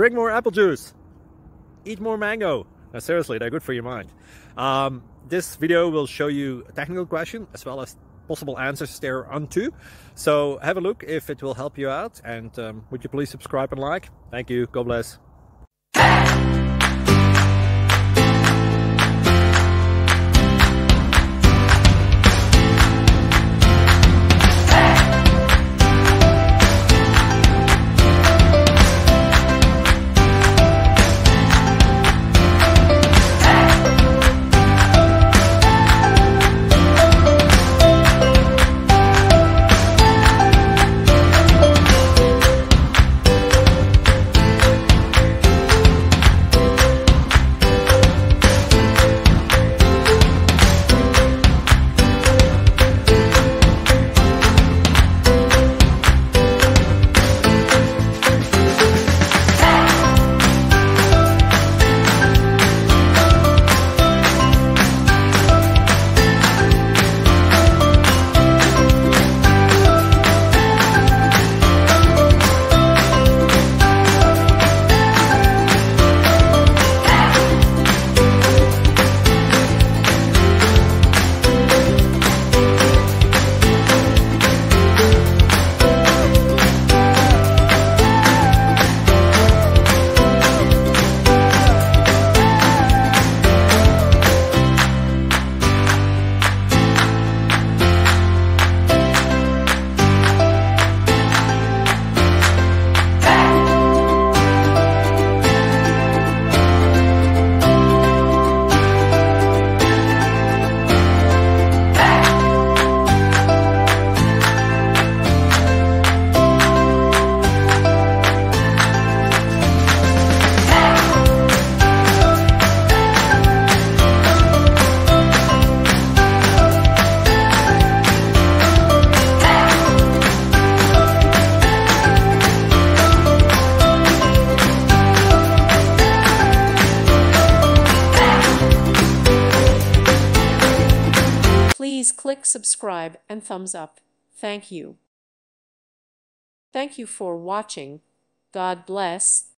drink more apple juice, eat more mango. Now seriously, they're good for your mind. This video will show you a technical question as well as possible answers thereunto. So have a look if it will help you out, and would you please subscribe and like? Thank you. God bless. Please click subscribe and thumbs up. Thank you. Thank you for watching. God bless.